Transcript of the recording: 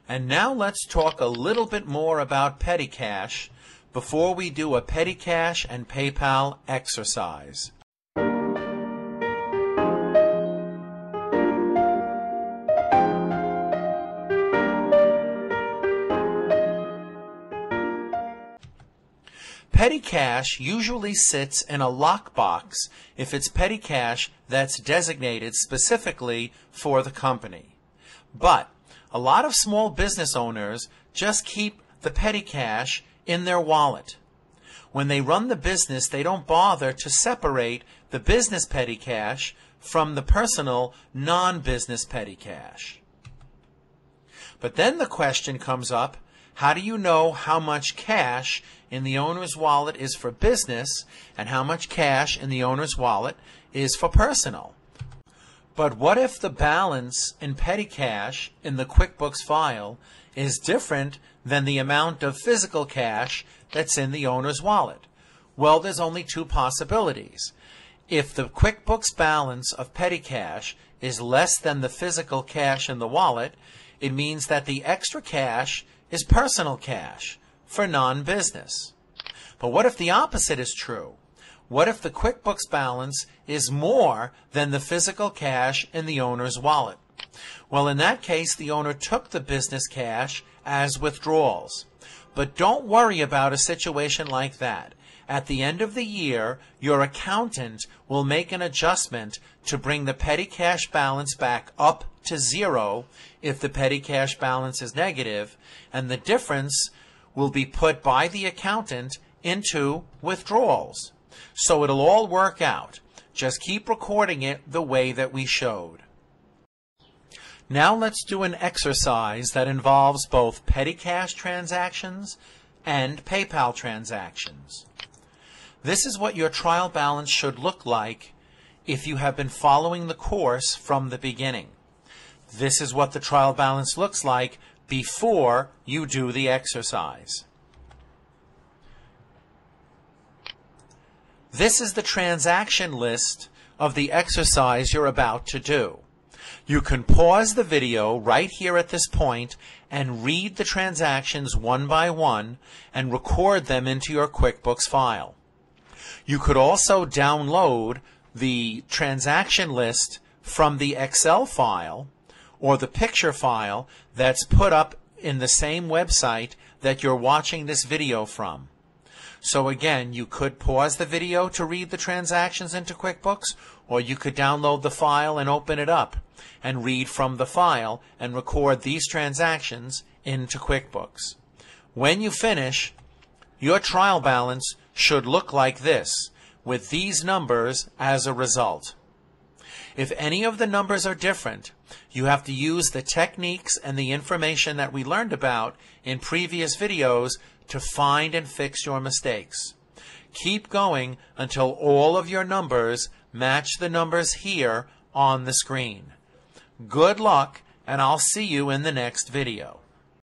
And now let's talk a little bit more about petty cash before we do a petty cash and PayPal exercise. Petty cash usually sits in a lockbox if it's petty cash that's designated specifically for the company. But a lot of small business owners just keep the petty cash in their wallet. When they run the business, they don't bother to separate the business petty cash from the personal non-business petty cash. But then the question comes up, how do you know how much cash in the owner's wallet is for business and how much cash in the owner's wallet is for personal? But what if the balance in petty cash in the QuickBooks file is different than the amount of physical cash that's in the owner's wallet? Well, there's only two possibilities. If the QuickBooks balance of petty cash is less than the physical cash in the wallet, it means that the extra cash is personal cash for non-business. But what if the opposite is true? What if the QuickBooks balance is more than the physical cash in the owner's wallet? Well, in that case, the owner took the business cash as withdrawals. But don't worry about a situation like that. At the end of the year, your accountant will make an adjustment to bring the petty cash balance back up to zero if the petty cash balance is negative, and the difference will be put by the accountant into withdrawals. So it'll all work out. Just keep recording it the way that we showed. Now let's do an exercise that involves both petty cash transactions and PayPal transactions. This is what your trial balance should look like if you have been following the course from the beginning. This is what the trial balance looks like before you do the exercise. This is the transaction list of the exercise you're about to do. You can pause the video right here at this point and read the transactions one by one and record them into your QuickBooks file. You could also download the transaction list from the Excel file or the picture file that's put up in the same website that you're watching this video from. So again, you could pause the video to read the transactions into QuickBooks, or you could download the file and open it up and read from the file and record these transactions into QuickBooks. When you finish, your trial balance should look like this, with these numbers as a result. If any of the numbers are different, you have to use the techniques and the information that we learned about in previous videos to find and fix your mistakes. Keep going until all of your numbers match the numbers here on the screen. Good luck, and I'll see you in the next video.